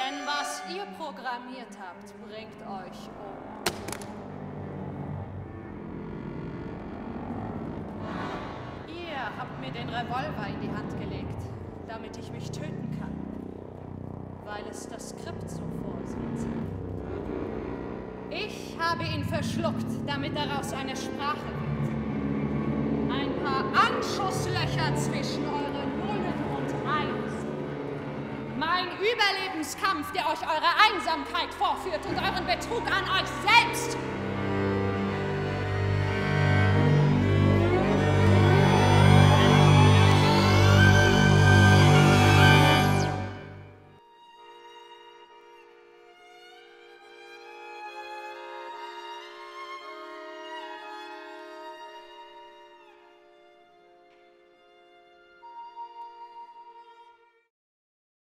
Denn was ihr programmiert habt, bringt euch um. Ihr habt mir den Revolver in die Hand gelegt, damit ich mich töten kann, weil es das Skript so vorsieht. Ich habe ihn verschluckt, damit daraus eine Sprache wird. Ein paar Anschusslöcher zwischen eure Nullen und Einsen. Mein Überlebenskampf, der euch eure Einsamkeit vorführt und euren Betrug an euch selbst.